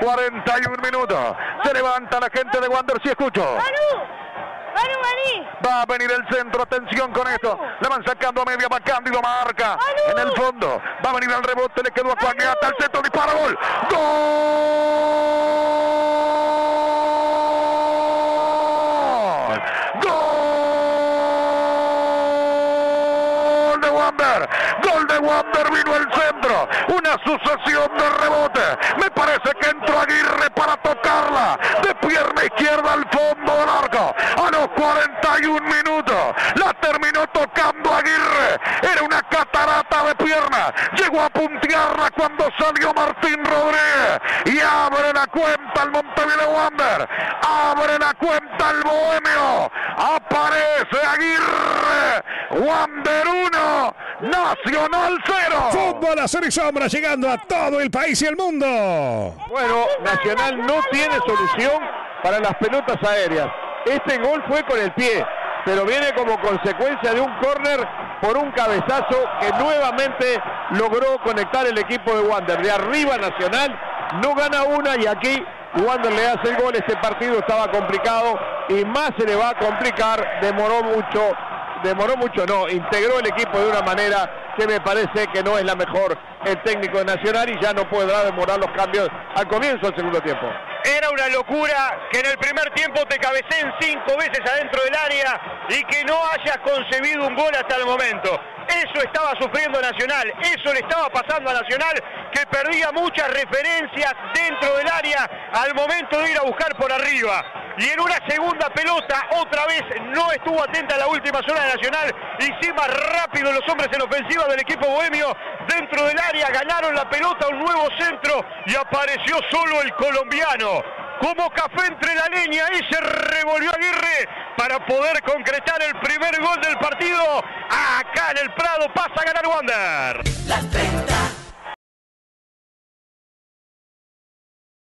41 minutos. Se levanta la gente de Wander, si escucho. Va a venir el centro, atención con esto. La van sacando a media, va Cándido, marca en el fondo. Va a venir el rebote, le quedó a Cuagliata, el centro, dispara, gol. ¡Gol! ¡Gol de Wander! ¡Gol de Wander! Vino el centro. Una sucesión de rebote. Me parece que entró Aguirre para tocarla de pierna izquierda al fondo del arco. A los 41 minutos la terminó tocando Aguirre. Era una catarata de pierna. Llegó a puntearla cuando salió Martín Rodríguez. Y abre la cuenta el Montevideo Wander. Abre la cuenta el Bohemio. Aparece Aguirre. Wander 1, Nacional 0. Fútbol azul y sombra llegando a todo el país y el mundo. Bueno, Nacional no tiene solución para las pelotas aéreas. Este gol fue con el pie, pero viene como consecuencia de un córner por un cabezazo que nuevamente logró conectar el equipo de Wander. De arriba Nacional no gana una y aquí Wander le hace el gol. Este partido estaba complicado y más se le va a complicar. Demoró mucho, integró el equipo de una manera que me parece que no es la mejor el técnico de Nacional y ya no podrá demorar los cambios al comienzo del segundo tiempo. Era una locura que en el primer tiempo te cabeceen 5 veces adentro del área y que no hayas concebido un gol hasta el momento. Eso estaba sufriendo Nacional, eso le estaba pasando a Nacional, que perdía muchas referencias dentro del área al momento de ir a buscar por arriba. Y en una segunda pelota, otra vez no estuvo atenta a la última zona de Nacional y sí más rápido los hombres en ofensiva del equipo bohemio dentro del área, ganaron la pelota, un nuevo centro y apareció solo el colombiano. Como café entre la leña, y se revolvió Aguirre para poder concretar el primer gol del partido. Acá en el Prado pasa a ganar Wander.